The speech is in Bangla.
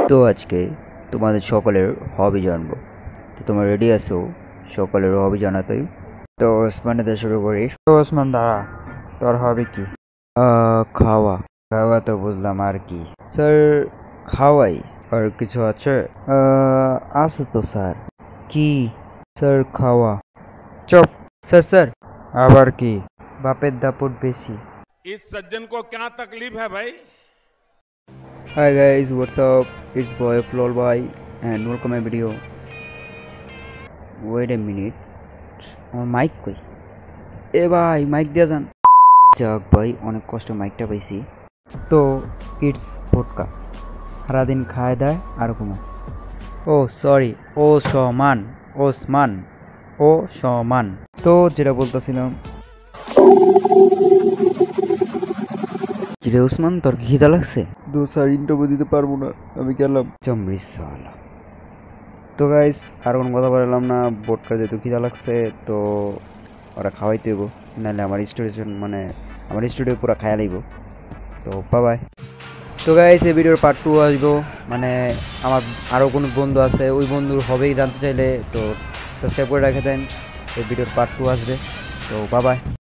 তো আজকে তোমাদের সকলের হবি জানবো। তো তোমরা রেডি আছো সকলের হবি জানাতেই? তো ওসমানের শুরু করি। তো ওসমান দাঁড়া, তোর হবি কি? খাওয়া। খাওয়া তো বুঝলাম, আর কি? স্যার খাওয়াই, আর কিছু আছে? আছে তো স্যার। কি? স্যার খাওয়া। চুপ। স্যার স্যার আবার কি? বাপের দাপট বেশি। इस सज्जन को क्या तकलीफ है भाई। Hi guys, what's up? It's boy Flol Boy and welcome my video. Wait a minute. আমার মাইক কই? এ ভাই মাইক দিয়া যান। যাক ভাই, অনেক কষ্ট মাইকটা পাইছি। তো ইটস ভোটকা, সারাদিন খায় দেয় আর ঘুমায়। ও সরি, ও সমান, ওসমান, ও সমান। তো যেটা বলতেছিলাম, কিরে ওসমান, তোর কি খিদা লাগছে? স্যার ইন্টারভিউ দিতে পারবো না, আমি গেলাম। চমরিসালা। তো গাইস, আর কোনো কথা বললাম না, বোটকা যেহেতু খিদা লাগছে তো ওরা খাওয়াইতে হইব, নাহলে আমার স্টুডিও পুরো খায়া লইব। তো বাই। তো গাইস, এই ভিডিওর পার্ট 2 আসবো, মানে আমার আরও কোনো বন্ধু আছে, ওই বন্ধুর হবেই জানতে চাইলে তো সাবস্ক্রাইব করে রেখে দেন, এই ভিডিওর পার্ট 2 আসবে। তো বাই।